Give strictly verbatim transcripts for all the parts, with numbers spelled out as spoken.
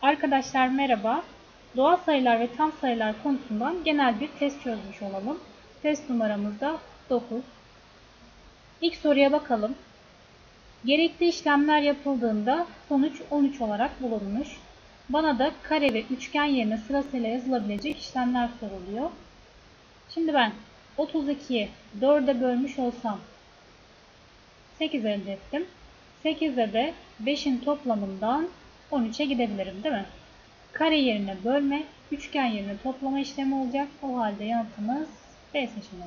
Arkadaşlar merhaba. Doğal sayılar ve tam sayılar konusundan genel bir test çözmüş olalım. Test numaramız da dokuz. İlk soruya bakalım. Gerekli işlemler yapıldığında sonuç on üç olarak bulunmuş. Bana da kare ve üçgen yerine sırasıyla yazılabilecek işlemler soruluyor. Şimdi ben otuz ikiyi dörde bölmüş olsam sekiz elde ettim. sekizde de beşin toplamından on üçe gidebilirim, değil mi? Kare yerine bölme, üçgen yerine toplama işlemi olacak. O halde yanıtımız B seçeneği.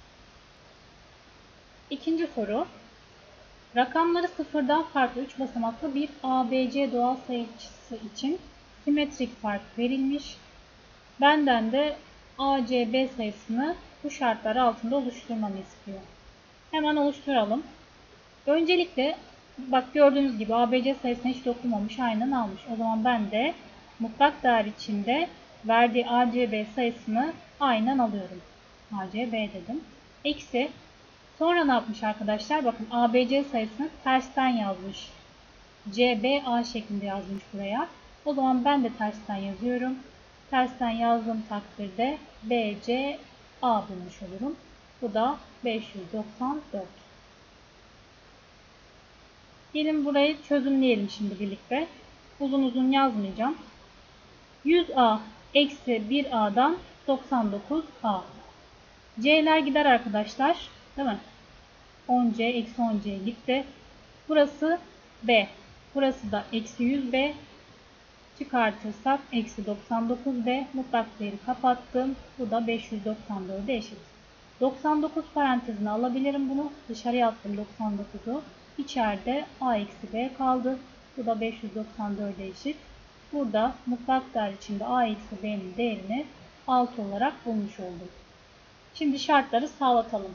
İkinci soru. Rakamları sıfırdan farklı üç basamaklı bir A B C doğal sayısı için simetrik fark verilmiş. Benden de A C B sayısını bu şartlar altında oluşturmamı istiyor. Hemen oluşturalım. Öncelikle bak gördüğünüz gibi A B C sayısına hiç dokunmamış, aynen almış. O zaman ben de mutlak değer içinde verdiği A C B sayısını aynen alıyorum. A C B dedim. Eksi. Sonra ne yapmış arkadaşlar? Bakın A B C sayısını tersten yazmış. C B A şeklinde yazmış buraya. O zaman ben de tersten yazıyorum. Tersten yazdığım takdirde B C A bulmuş olurum. Bu da beş yüz doksan dört. Gelin burayı çözümleyelim şimdi birlikte. Uzun uzun yazmayacağım. yüz A eksi bir A'dan doksan dokuz A. C'ler gider arkadaşlar. Değil mi? on C eksi on C gitti. Burası B. Burası da eksi yüz B. Çıkartırsak eksi doksan dokuz B. Mutlak değeri kapattım. Bu da beş yüz doksan dört'e eşit. doksan dokuz parantezine alabilirim bunu. Dışarıya attım doksan dokuzu. İçeride A eksi B kaldı. Bu da beş yüz doksan dört'e eşit. Burada mutlak değer içinde A eksi B'nin değerini altı olarak bulmuş oldum. Şimdi şartları sağlatalım.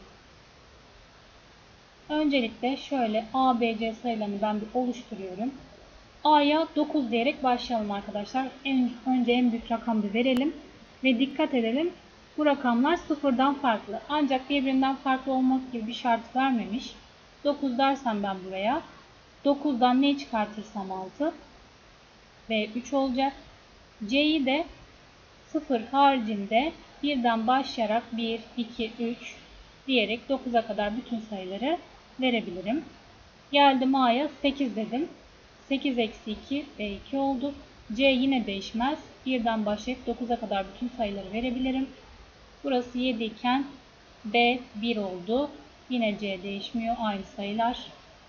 Öncelikle şöyle A B C sayılarını ben bir oluşturuyorum. A'ya dokuz diyerek başlayalım arkadaşlar. En, önce en büyük rakamı bir verelim. Ve dikkat edelim. Bu rakamlar sıfırdan farklı. Ancak birbirinden farklı olmak gibi bir şart vermemiş. dokuz dersem ben buraya. dokuzdan ne çıkartırsam altı. Ve üç olacak. C'yi de sıfır haricinde birden başlayarak bir, iki, üç diyerek dokuza kadar bütün sayıları verebilirim. Geldim A'ya sekiz dedim. sekiz eksi iki B iki oldu. C yine değişmez. birden başlayıp dokuza kadar bütün sayıları verebilirim. Burası yedi iken B bir oldu. Yine C değişmiyor. Aynı sayılar.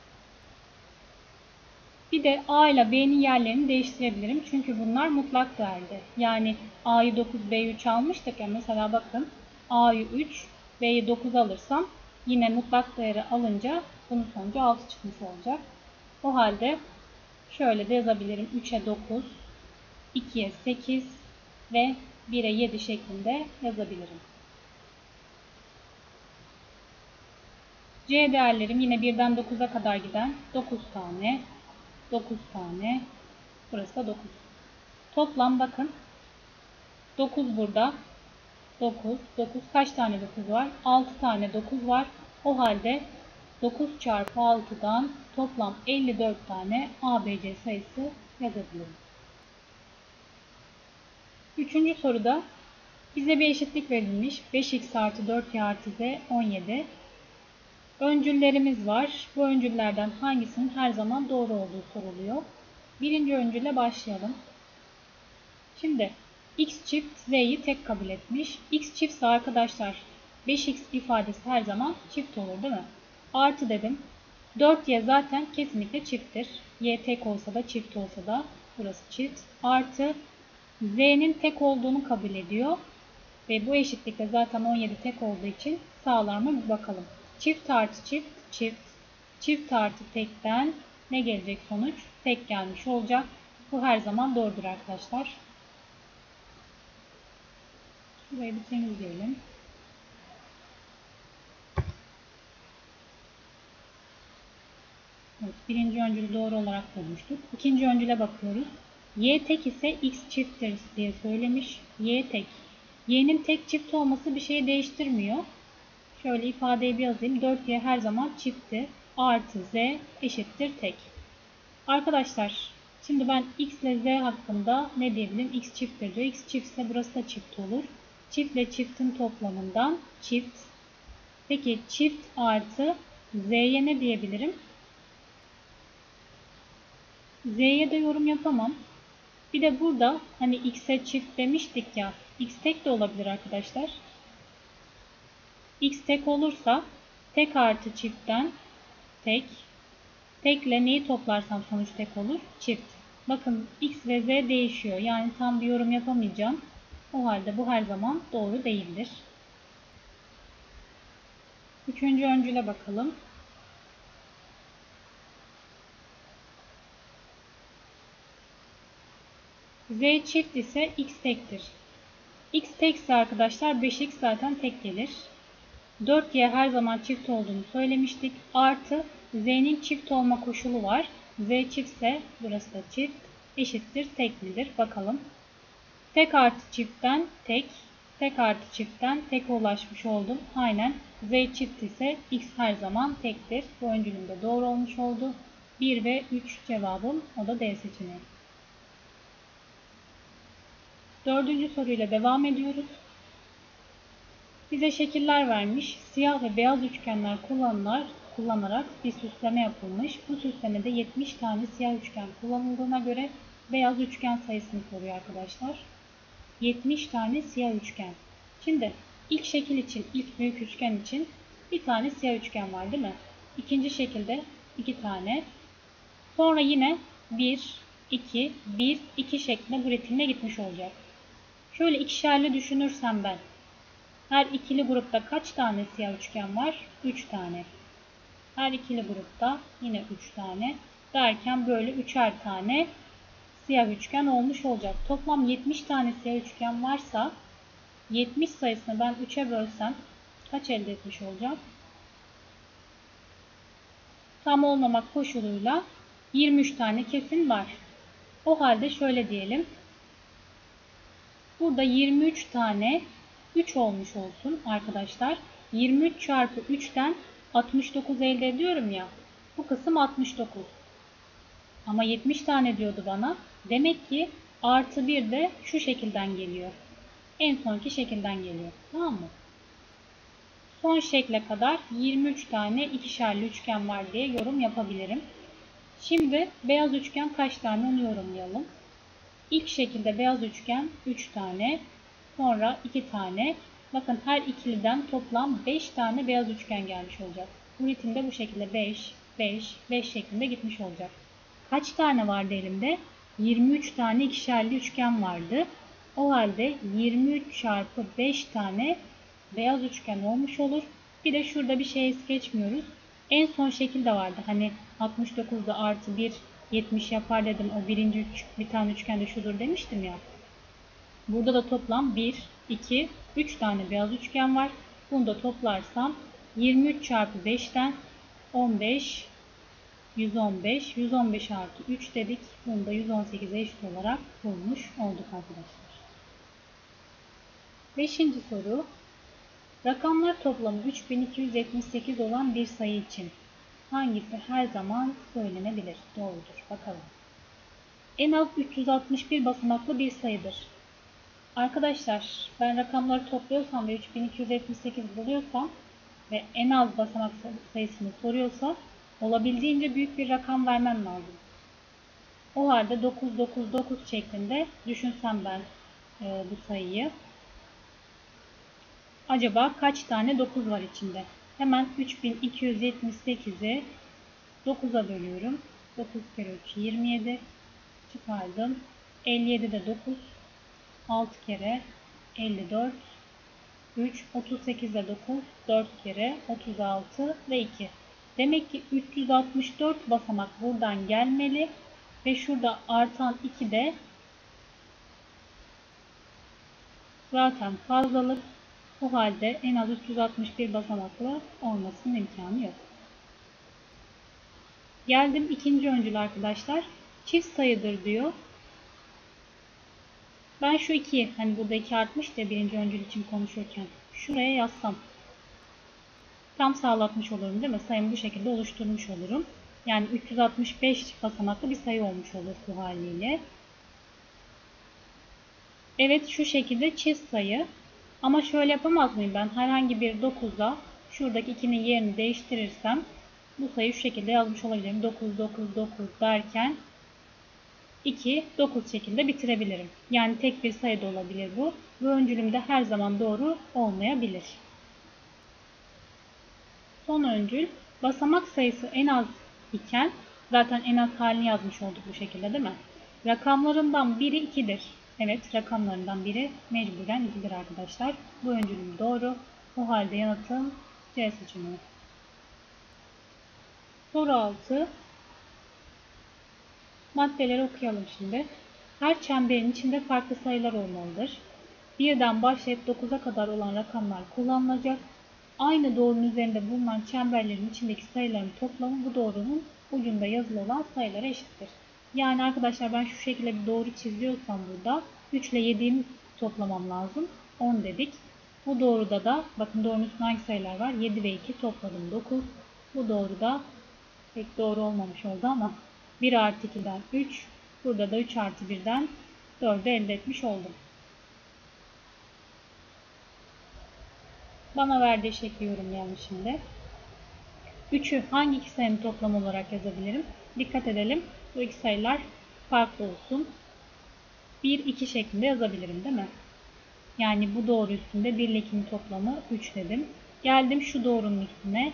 Bir de A ile B'nin yerlerini değiştirebilirim. Çünkü bunlar mutlak değerde. Yani A'yı dokuz, B'yi üç almıştık ya. Mesela bakın A'yı üç, B'yi dokuz alırsam yine mutlak değeri alınca bunun sonucu altı çıkmış olacak. O halde şöyle de yazabilirim. üç'e dokuz, iki'ye sekiz ve bir'e yedi şeklinde yazabilirim. C değerlerim yine birden dokuza kadar giden dokuz tane. dokuz tane. Burası da dokuz. Toplam bakın. dokuz burada. dokuz. dokuz kaç tane dokuz var? altı tane dokuz var. O halde dokuz çarpı altı'dan toplam elli dört tane A B C sayısı yazabilirim. Üçüncü soruda bize bir eşitlik verilmiş. beş x artı dört y artı z on yedi. Öncüllerimiz var. Bu öncüllerden hangisinin her zaman doğru olduğu soruluyor. Birinci öncülle başlayalım. Şimdi x çift z'yi tek kabul etmiş. X çiftse arkadaşlar beş x ifadesi her zaman çift olur, değil mi? Artı dedim. dört y zaten kesinlikle çifttir. Y tek olsa da çift olsa da burası çift. Artı z'nin tek olduğunu kabul ediyor. Ve bu eşitlikte zaten on yedi tek olduğu için sağlar mı bir bakalım. Çift artı çift çift. Çift artı tekten ne gelecek sonuç? Tek gelmiş olacak. Bu her zaman doğrudur arkadaşlar. Burayı bir temizleyelim. Evet, birinci öncülü doğru olarak bulmuştuk. İkinci öncüle bakıyoruz. Y tek ise x çifttir diye söylemiş. Y tek. Y'nin tek çift olması bir şeyi değiştirmiyor. Şöyle ifadeyi bir yazayım. dört y her zaman çiftti. Artı z eşittir tek. Arkadaşlar Şimdi ben x ile z hakkında ne diyebilirim? X çifttir diyor. X çiftse burası da çift olur. Çift ile çiftin toplamından çift. Peki çift artı z'ye ne diyebilirim? Z'ye de yorum yapamam. Bir de burada hani x'e çift demiştik ya. X tek de olabilir arkadaşlar. X tek olursa tek artı çiftten tek. Tekle neyi toplarsam sonuç tek olur? Çift. Bakın x ve z değişiyor. Yani tam bir yorum yapamayacağım. O halde bu her zaman doğru değildir. Üçüncü öncüle bakalım. Z çift ise x tektir. X tekse arkadaşlar beş x zaten tek gelir. dört y her zaman çift olduğunu söylemiştik. Artı z'nin çift olma koşulu var. Z çiftse burası da çift eşittir teklidir. Bakalım. Tek artı çiftten tek. Tek artı çiftten teke ulaşmış oldum. Aynen. Z çift ise x her zaman tektir. Bu öncülüm de doğru olmuş oldu. bir ve üç cevabım. O da D seçeneği. Dördüncü soruyla devam ediyoruz. Bize şekiller vermiş. Siyah ve beyaz üçgenler kullanılar, kullanarak bir süsleme yapılmış. Bu süslemede yetmiş tane siyah üçgen kullanıldığına göre beyaz üçgen sayısını soruyor arkadaşlar. yetmiş tane siyah üçgen. Şimdi ilk şekil için, ilk büyük üçgen için bir tane siyah üçgen var değil mi? İkinci şekilde iki tane. Sonra yine bir, iki, bir, iki şeklinde bu ritimle gitmiş olacak. Şöyle ikişerli düşünürsem ben. Her ikili grupta kaç tane siyah üçgen var? üç tane. Her ikili grupta yine üç tane. Derken böyle üçer tane siyah üçgen olmuş olacak. Toplam yetmiş tane siyah üçgen varsa yetmiş sayısını ben üçe bölsem kaç elde etmiş olacağım? Tam olmamak koşuluyla yirmi üç tane kesin var. O halde şöyle diyelim. Burada yirmi üç tane üç olmuş olsun arkadaşlar. yirmi üç çarpı üçten altmış dokuz elde ediyorum ya. Bu kısım altmış dokuz. Ama yetmiş tane diyordu bana. Demek ki artı bir de şu şekilden geliyor. En sonki şekilden geliyor. Tamam mı? Son şekle kadar yirmi üç tane ikişerli üçgen var diye yorum yapabilirim. Şimdi beyaz üçgen kaç tane onu yorumlayalım. İlk şekilde beyaz üçgen üç tane. Sonra iki tane. Bakın her ikiliden toplam beş tane beyaz üçgen gelmiş olacak. Bu ritimde bu şekilde beş, beş, beş şeklinde gitmiş olacak. Kaç tane vardı elimde? yirmi üç tane ikişerli üçgen vardı. O halde yirmi üç çarpı beş tane beyaz üçgen olmuş olur. Bir de şurada bir şey es geçmiyoruz. En son şekil de vardı. Hani altmış dokuzda artı bir yetmiş yapar dedim. O birinci üç, bir tane üçgen de şudur demiştim ya. Burada da toplam bir, iki, üç tane beyaz üçgen var. Bunu da toplarsam yirmi üç çarpı beşten on beş, yüz on beş, yüz on beş artı üç dedik. Bunu da yüz on sekize eşit olarak bulmuş olduk arkadaşlar. Beşinci soru. Rakamlar toplamı üç bin iki yüz yetmiş sekiz olan bir sayı için hangisi her zaman söylenebilir? Doğrudur. Bakalım. En az üç yüz altmış bir basamaklı bir sayıdır. Arkadaşlar ben rakamları topluyorsam ve üç bin iki yüz yetmiş sekiz buluyorsam ve en az basamak sayısını soruyorsa olabildiğince büyük bir rakam vermem lazım. O halde dokuz dokuz dokuz şeklinde düşünsem ben e, bu sayıyı. Acaba kaç tane dokuz var içinde? Hemen üç bin iki yüz yetmiş sekizi dokuza bölüyorum. dokuz kere üç yirmi yedi. Çıkardım. elli yedi de dokuz. altı kere elli dört. üç, otuz sekiz de dokuz. dört kere otuz altı ve iki. Demek ki üç yüz altmış dört basamak buradan gelmeli. Ve şurada artan iki de zaten fazlalık. O halde en az üç yüz altmış bir basamaklı olmasının imkanı yok. Geldim ikinci öncül arkadaşlar. Çift sayıdır diyor. Ben şu iki, hani burada iki artmış da birinci öncül için konuşurken şuraya yazsam tam sağlatmış olurum değil mi? Sayımı bu şekilde oluşturmuş olurum. Yani üç yüz altmış beş basamaklı bir sayı olmuş olur bu haliyle. Evet, şu şekilde çift sayı. Ama şöyle yapamaz mıyım ben? Herhangi bir dokuzla şuradaki ikinin yerini değiştirirsem bu sayıyı şu şekilde yazmış olabilirim. dokuz, dokuz, dokuz derken iki, dokuz şekilde bitirebilirim. Yani tek bir sayı da olabilir bu. Bu öncülüm de her zaman doğru olmayabilir. Son öncül, basamak sayısı en az iken, zaten en az halini yazmış olduk bu şekilde değil mi? Rakamlarından biri ikidir. Evet, rakamlarından biri mecburen ikidir arkadaşlar. Bu öncülüm doğru. O halde yanıtım C seçeneği. Soru altı. Maddeleri okuyalım şimdi. Her çemberin içinde farklı sayılar olmalıdır. birden başlayıp dokuza kadar olan rakamlar kullanılacak. Aynı doğrunun üzerinde bulunan çemberlerin içindeki sayıların toplamı bu doğrunun ucunda yazılı olan sayılara eşittir. Yani arkadaşlar ben şu şekilde bir doğru çiziyorsam burada üç ile yediyi toplamam lazım. on dedik. Bu doğruda da bakın doğrunun üstünde hangi sayılar var? yedi ve iki topladım dokuz. Bu doğruda pek doğru olmamış oldu ama bir artı ikiden üç. Burada da üç artı birden dördü elde etmiş oldum. Bana verdiği şekli yorumlayalım şimdi. üçü hangi iki sayının toplamı olarak yazabilirim? Dikkat edelim. Bu iki sayılar farklı olsun. bir, iki şeklinde yazabilirim değil mi? Yani bu doğru üstünde bir ile ikinin toplamı üç dedim. Geldim şu doğrunun üstüne.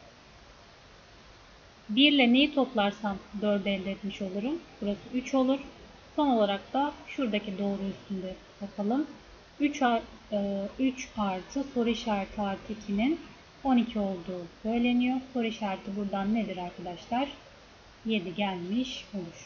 bir ile neyi toplarsam dördü elde etmiş olurum. Burası üç olur. Son olarak da şuradaki doğru üstünde bakalım. üç, üç artı soru işareti artı ikinin on iki olduğu söyleniyor. Soru işareti buradan nedir arkadaşlar? yedi gelmiş olur.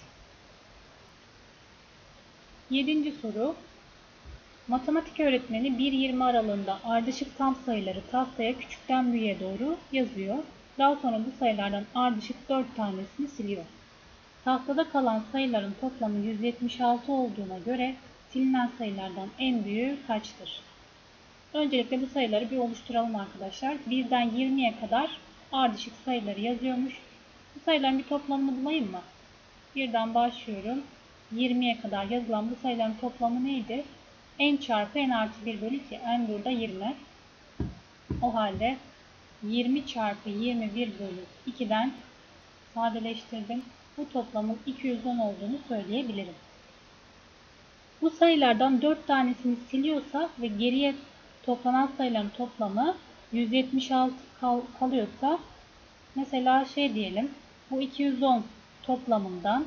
Yedinci soru. Matematik öğretmeni bir yirmi aralığında ardışık tam sayıları tahtaya küçükten büyüğe doğru yazıyor. Daha sonra bu sayılardan ardışık dört tanesini siliyor. Tahtada kalan sayıların toplamı yüz yetmiş altı olduğuna göre silinen sayılardan en büyüğü kaçtır? Öncelikle bu sayıları bir oluşturalım arkadaşlar. birden yirmiye kadar ardışık sayıları yazıyormuş. Bu sayıların bir toplamını bulayım mı? birden başlıyorum. yirmiye kadar yazılan bu sayıların toplamı neydi? N çarpı n artı bir bölü iki. N burada yirmi. O halde yirmi çarpı yirmi bir bölü iki'den sadeleştirdim. Bu toplamın iki yüz on olduğunu söyleyebilirim. Bu sayılardan dört tanesini siliyorsa ve geriye toplanan sayıların toplamı yüz yetmiş altı kal kalıyorsa mesela şey diyelim, bu iki yüz on toplamından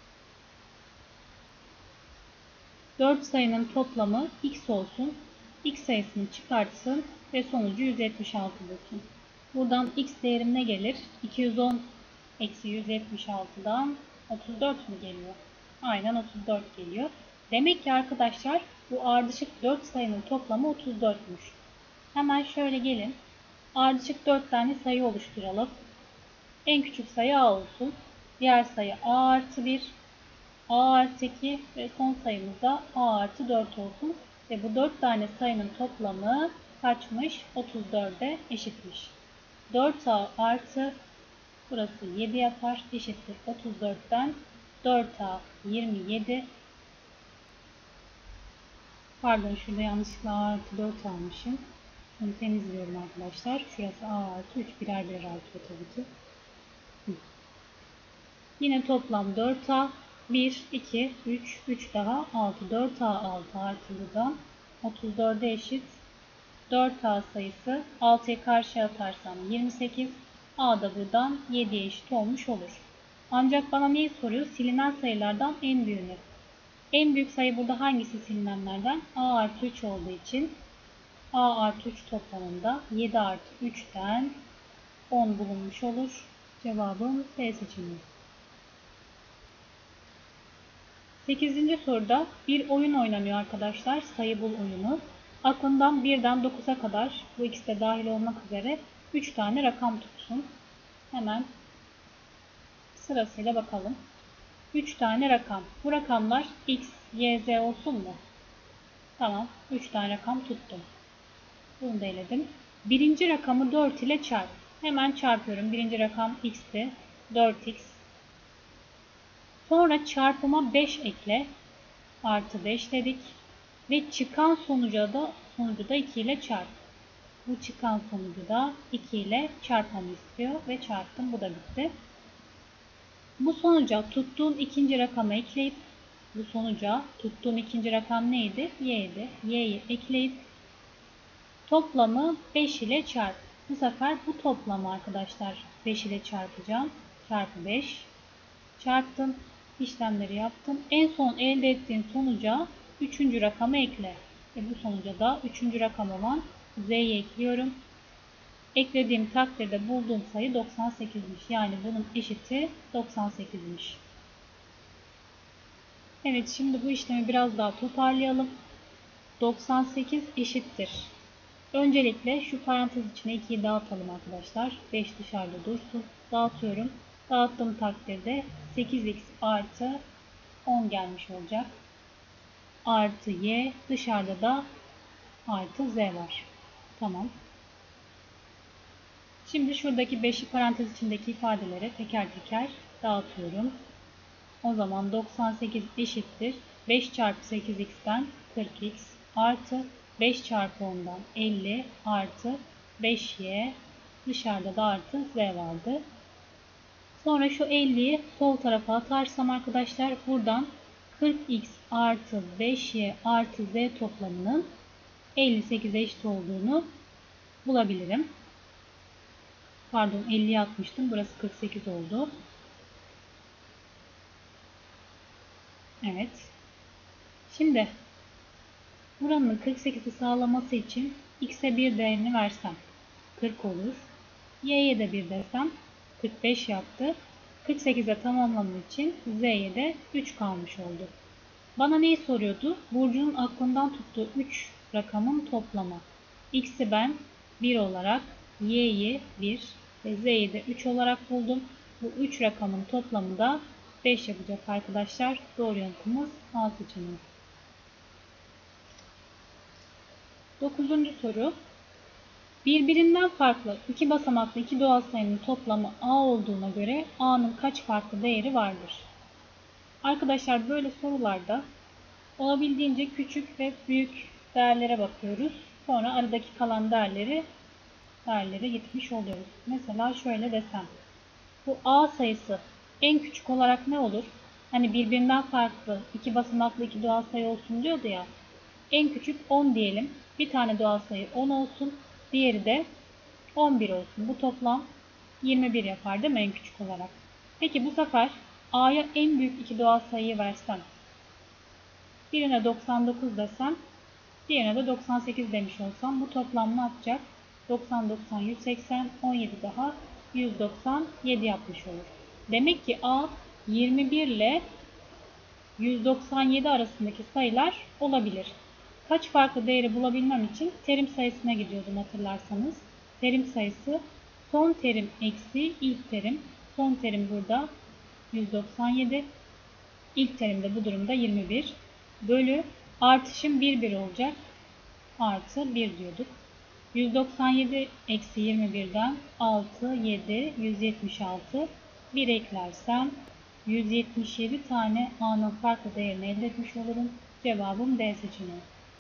dört sayının toplamı x olsun. X sayısını çıkartsın ve sonucu yüz yetmiş altı bulsun. Buradan x değerim ne gelir? iki yüz on eksi yüz yetmiş altı'dan otuz dört mü geliyor? Aynen otuz dört geliyor. Demek ki arkadaşlar bu ardışık dört sayının toplamı otuz dört'müş. Hemen şöyle gelin. Ardışık dört tane sayı oluşturalım. En küçük sayı a olsun. Diğer sayı a artı bir, a artı iki ve son sayımız da a artı dört olsun. Ve bu dört tane sayının toplamı kaçmış? otuz dört'e eşitmiş. dört a artı burası yedi yapar. Eşittir otuz dört'ten dört a yirmi yedi. Pardon, şurada yanlışlıkla a artı dört almışım. Bunu temizliyorum arkadaşlar. Şurası a artı üç, birer birer artıyor tabii ki. Yine toplam dört a. bir, iki, üç, üç daha altı. dört a altı artı buradan otuz dört'e eşit. dört a sayısı altı'yı karşıya atarsam yirmi sekiz. A da buradan yedi'ye eşit olmuş olur. Ancak bana neyi soruyor? Silinen sayılardan en büyüğünü. En büyük sayı burada hangisi silinenlerden? A artı üç olduğu için a artı üç toplamında yedi artı üç'ten on bulunmuş olur. Cevabım B seçeneği. sekizinci soruda bir oyun oynanıyor arkadaşlar. Sayı bul oyunu. Aklından birden dokuz'a kadar, bu ikisi de dahil olmak üzere üç tane rakam tutsun. Hemen sırasıyla bakalım. üç tane rakam. Bu rakamlar x, y, z olsun mu? Tamam. üç tane rakam tuttum. Bunu da eledim. Birinci rakamı dört ile çarp. Hemen çarpıyorum. Birinci rakam x'ti. dört x. Sonra çarpıma beş ekle. Artı beş dedik. Ve çıkan sonuca da, sonucu da iki ile çarp. Bu çıkan sonucu da iki ile çarpmamı istiyor ve çarptım. Bu da bitti. Bu sonuca tuttuğum ikinci rakamı ekleyip, bu sonuca tuttuğum ikinci rakam neydi? Y'ydi. Y'yi ekleyip toplamı beş ile çarp. Bu sefer bu toplamı arkadaşlar beş ile çarpacağım. Çarpı beş. Çarptım. İşlemleri yaptım. En son elde ettiğim sonuca üçüncü rakamı ekle. Ve bu sonuca da üçüncü rakam olan Z'yi ekliyorum. Eklediğim takdirde bulduğum sayı doksan sekizmiş. Yani bunun eşiti doksan sekizmiş. Evet, şimdi bu işlemi biraz daha toparlayalım. doksan sekiz eşittir. Öncelikle şu parantez içine ikiyi dağıtalım arkadaşlar. beş dışarıda dursun. Dağıtıyorum. Dağıttığım takdirde sekiz x artı on gelmiş olacak. Artı y, dışarıda da artı z var. Tamam. Şimdi şuradaki beşi parantez içindeki ifadelere teker teker dağıtıyorum. O zaman doksan sekiz eşittir. beş çarpı sekiz x'ten kırk x artı beş çarpı ondan elli artı beş y, dışarıda da artı z vardı. Sonra şu elliyi sol tarafa atarsam arkadaşlar buradan kırk x artı beş y artı z toplamının elli sekize eşit olduğunu bulabilirim. Pardon, elliye atmıştım. Burası kırk sekiz oldu. Evet. Şimdi buranın kırk sekizi sağlaması için x'e bir değerini versem kırk olur. Y'ye de bir desem kırk beş yaptı. kırk sekize tamamlamam için z'ye de üç kalmış oldu. Bana neyi soruyordu? Burcu'nun aklından tuttuğu üç rakamın toplamı. X'i ben bir olarak, y'yi bir ve z'yi de üç olarak buldum. Bu üç rakamın toplamı da beş yapacak arkadaşlar. Doğru yanıtımız A seçeneği. dokuzuncu soru. Birbirinden farklı iki basamaklı iki doğal sayının toplamı A olduğuna göre A'nın kaç farklı değeri vardır? Arkadaşlar böyle sorularda olabildiğince küçük ve büyük değerlere bakıyoruz. Sonra aradaki kalan değerleri değerlere gitmiş oluyoruz. Mesela şöyle desem. Bu A sayısı en küçük olarak ne olur? Hani birbirinden farklı iki basamaklı iki doğal sayı olsun diyordu ya. En küçük on diyelim. Bir tane doğal sayı on olsun. Diğeri de on bir olsun. Bu toplam yirmi bir yapar değil mi en küçük olarak? Peki bu sefer A'ya en büyük iki doğal sayıyı versem. Birine doksan dokuz desem. Diğerine de doksan sekiz demiş olsam. Bu toplam ne yapacak? doksan, doksan, yüz seksen, on yedi daha yüz doksan yedi yapmış olur. Demek ki A yirmi bir ile yüz doksan yedi arasındaki sayılar olabilir. Kaç farklı değeri bulabilmem için terim sayısına gidiyordum hatırlarsanız. Terim sayısı son terim eksi ilk terim. Son terim burada yüz doksan yedi. İlk terim de bu durumda yirmi bir. Bölü artışım bir bir olacak. Artı bir diyorduk. yüz doksan yedi eksi yirmi birden altı, yedi, yüz yetmiş altı. bir eklersem yüz yetmiş yedi tane A'nın farklı değerini elde etmiş olurum. Cevabım D seçeneği.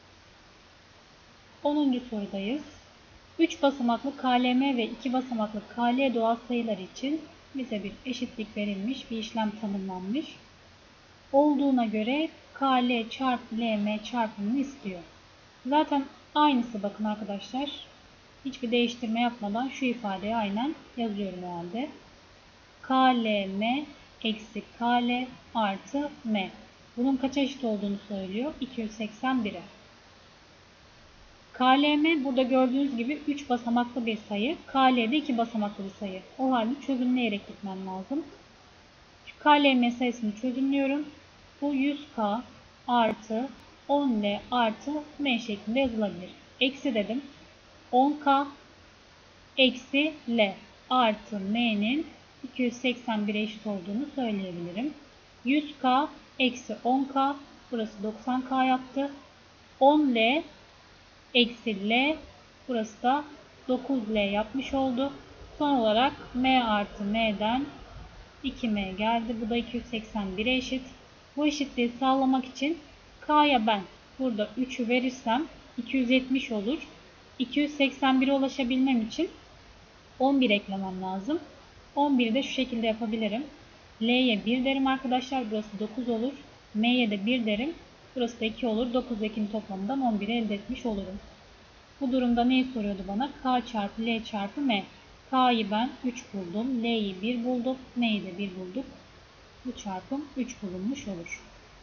onuncu sorudayız. üç basamaklı K L M ve iki basamaklı K L doğal sayılar için bize bir eşitlik verilmiş, bir işlem tanımlanmış. Olduğuna göre K L çarpı L M çarpımını istiyor. Zaten aynısı bakın arkadaşlar. Hiçbir değiştirme yapmadan şu ifadeyi aynen yazıyorum o halde. K L M eksi K L artı M. Bunun kaça eşit olduğunu söylüyor? iki yüz seksen bire. K L M burada gördüğünüz gibi üç basamaklı bir sayı. K L de iki basamaklı bir sayı. O halde çözümleyerek gitmem lazım. Şu K L M sayısını çözümlüyorum. Bu yüz K artı on L artı M şeklinde yazılabilir. Eksi dedim. on K eksi L artı M'nin iki yüz seksen bire eşit olduğunu söyleyebilirim. yüz K eksi on K, burası doksan K yaptı. on L eksi L, burası da dokuz L yapmış oldu. Son olarak M artı M'den iki m geldi. Bu da iki yüz seksen bire eşit. Bu eşitliği sağlamak için k'ya ben burada üçü verirsem iki yüz yetmiş olur. iki yüz seksen bire ulaşabilmem için on bir eklemem lazım. on biri de şu şekilde yapabilirim. L'ye bir derim arkadaşlar. Burası dokuz olur. M'ye de bir derim. Burası da iki olur. dokuz ile ikinin toplamından on biri elde etmiş olurum. Bu durumda neyi soruyordu bana? K çarpı L çarpı M. K'yı ben üç buldum. L'yi bir bulduk. M'yi de bir bulduk. Bu çarpım üç bulunmuş olur.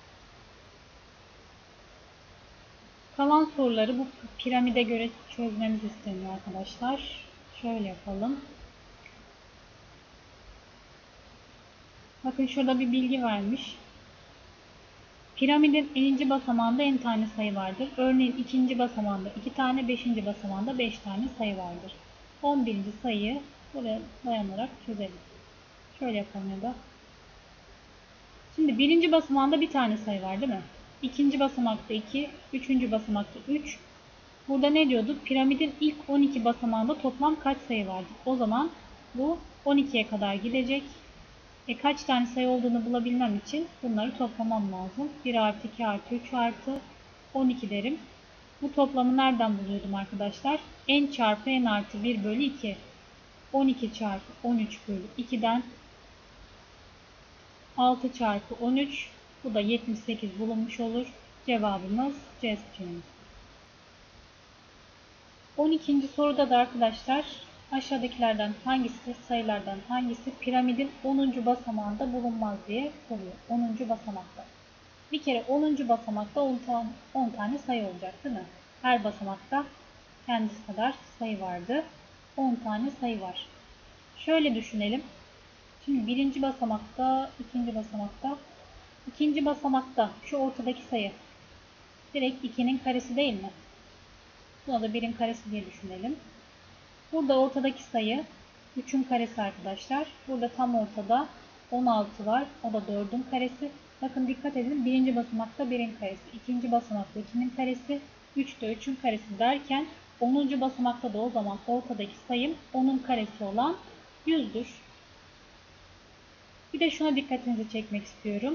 Kalan soruları bu piramide göre çözmemiz isteniyor arkadaşlar. Şöyle yapalım. Bakın şurada bir bilgi vermiş. Piramidin birinci basamağında n tane sayı vardır. Örneğin ikinci basamağında iki tane, beşinci basamağında beş tane sayı vardır. on birinci sayıyı buraya dayanarak çözelim. Şöyle yapalım ya da. Şimdi birinci basamağında bir tane sayı var değil mi? İkinci basamakta iki, üçüncü basamakta üç. Burada ne diyorduk? Piramidin ilk on iki basamağında toplam kaç sayı vardır? O zaman bu on ikiye kadar gidecek. E kaç tane sayı olduğunu bulabilmem için bunları toplamam lazım. bir artı iki artı üç artı on iki derim. Bu toplamı nereden buluyordum arkadaşlar? N çarpı n artı bir bölü iki. on iki çarpı on üç bölü iki'den altı çarpı on üç. Bu da yetmiş sekiz bulunmuş olur. Cevabımız C seçeneği. on ikinci soruda da arkadaşlar aşağıdakilerden hangisi, sayılardan hangisi piramidin onuncu basamağında bulunmaz diye soruyor. onuncu basamakta. Bir kere onuncu basamakta on tane sayı olacak değil mi? Her basamakta kendisi kadar sayı vardı. on tane sayı var. Şöyle düşünelim. Şimdi birinci basamakta, ikinci basamakta, ikinci basamakta şu ortadaki sayı direkt ikinin karesi değil mi? Buna da birin karesi diye düşünelim. Burada ortadaki sayı üçün karesi arkadaşlar. Burada tam ortada on altı var. O da dördün karesi. Bakın dikkat edin. Birinci basamakta birin karesi. İkinci basamakta ikinin karesi. üç de üçün karesi derken onuncu basamakta da o zaman ortadaki sayım onun karesi olan yüzdür. Bir de şuna dikkatinizi çekmek istiyorum.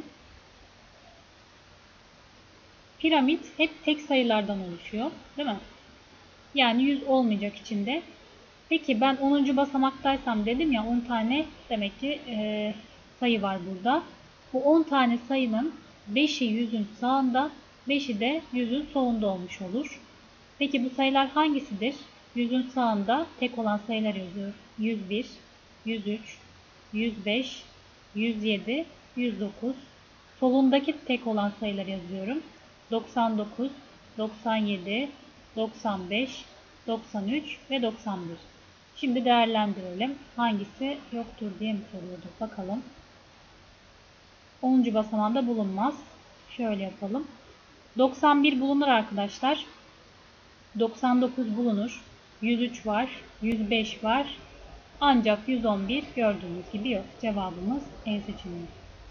Piramit hep tek sayılardan oluşuyor. Değil mi? Yani yüz olmayacak içinde. Peki ben onuncu basamaktaysam dedim ya on tane demek ki e, sayı var burada. Bu on tane sayının beşi yüzün sağında, beşi de yüzün solunda olmuş olur. Peki bu sayılar hangisidir? yüzün sağında tek olan sayılar yazıyor. yüz bir, yüz üç, yüz beş, yüz yedi, yüz dokuz. Solundaki tek olan sayılar yazıyorum. doksan dokuz, doksan yedi, doksan beş, doksan üç ve doksan bir. Şimdi değerlendirelim. Hangisi yoktur diye mi soruyorduk? Bakalım. onuncu basamağında bulunmaz. Şöyle yapalım. doksan bir bulunur arkadaşlar. doksan dokuz bulunur. yüz üç var. yüz beş var. Ancak yüz on bir gördüğünüz gibi yok. Cevabımız E seçeneği.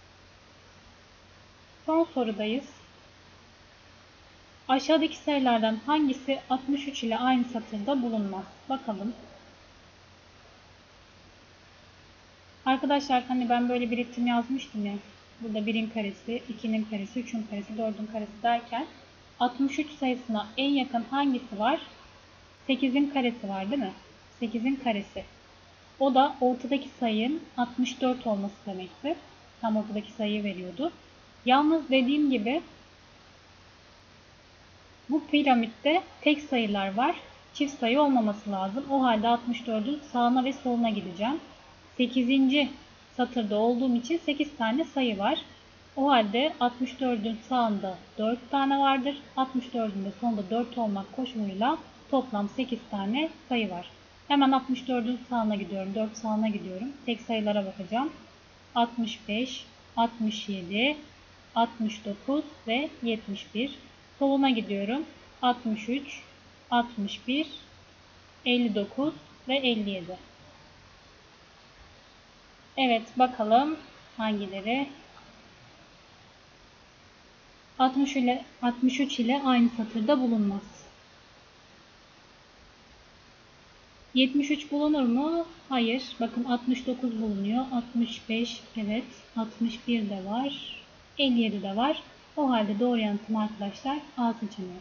Son sorudayız. Aşağıdaki sayılardan hangisi altmış üç ile aynı satırda bulunmaz? Bakalım. Arkadaşlar hani ben böyle bir ritim yazmıştım ya. Burada birin karesi, ikinin karesi, üçün karesi, dördün karesi derken altmış üç sayısına en yakın hangisi var? sekizin karesi var değil mi? sekizin karesi. O da ortadaki sayının altmış dört olması demekti. Tam ortadaki sayıyı veriyordu. Yalnız dediğim gibi bu piramitte tek sayılar var. Çift sayı olmaması lazım. O halde altmış dördün sağına ve soluna gideceğim. sekizinci satırda olduğum için sekiz tane sayı var. O halde altmış dördün sağında dört tane vardır. altmış dördün de sonunda dört olmak koşuluyla toplam sekiz tane sayı var. Hemen altmış dördün sağına gidiyorum. dört sağına gidiyorum. Tek sayılara bakacağım. altmış beş, altmış yedi, altmış dokuz ve yetmiş bir. Soluna gidiyorum. altmış üç, altmış bir, elli dokuz ve elli yedi. Evet bakalım hangileri? altmış ile altmış üç ile aynı satırda bulunmaz. yetmiş üç bulunur mu? Hayır. Bakın altmış dokuz bulunuyor. altmış beş, evet. altmış bir de var. elli yedi de var. O halde doğru yanıtım arkadaşlar A seçeneği.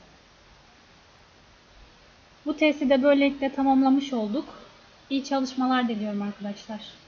Bu testi de böylelikle tamamlamış olduk. İyi çalışmalar diliyorum arkadaşlar.